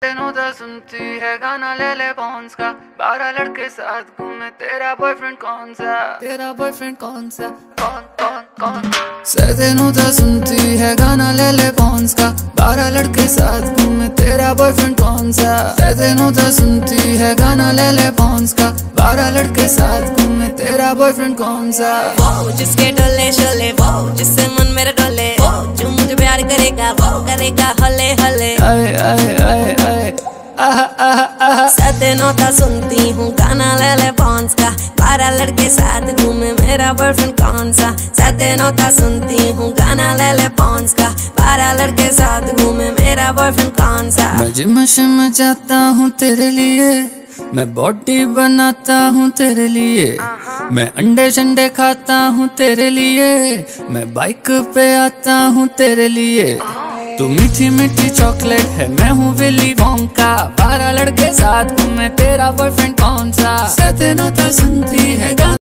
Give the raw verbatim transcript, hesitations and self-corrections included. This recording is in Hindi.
तेनों तो सुनती है गाना ले ले पॉन्स का, बारह लड़के साथ घूमे, तेरा बॉयफ्रेंड कौन सा, तेरा बॉयफ्रेंड कौन सा, कौन कौन कौन से तेनों तो सुनती है गाना ले ले पॉन्स का, बारह लड़के साथ घूमे, तेरा बॉयफ्रेंड कौन सा, से तेनों तो सुनती है गाना ले ले पॉन्स का, बारह लड़के साथ घूमे, तेरा बॉयफ्रेंड कौन सा। वो जिसके डोले शोले, वो जिससे मन मेरा डोले, वो जो मुझे प्यार करेगा, वो करेगा हले हले। आए आए आए आए आहा आहा आहा। सतेनों का सुनती हूँ गाना ले ले पॉन्स का, बारह लड़के साथ घूमे, मेरा बॉयफ्रेंड कौन सा। सतेनों का सुनती हूँ गाना ले ले पॉन्स का, बारह लड़के साथ घूमे, मेरा बॉयफ्रेंड कौन सा। मैं जिम में जाता हूँ तेरे लिए, मैं बॉडी बनाता हूँ तेरे लिए, मैं अंडे शंडे खाता हूँ तेरे लिए, मैं बाइक पे आता हूँ तेरे लिए। तू मीठी मीठी चॉकलेट है, मैं हूँ विली वोंका, बारह लड़के साथ घूमे, तेरा बॉयफ्रेंड कौन सा। सतेनों तो सुनती है गाना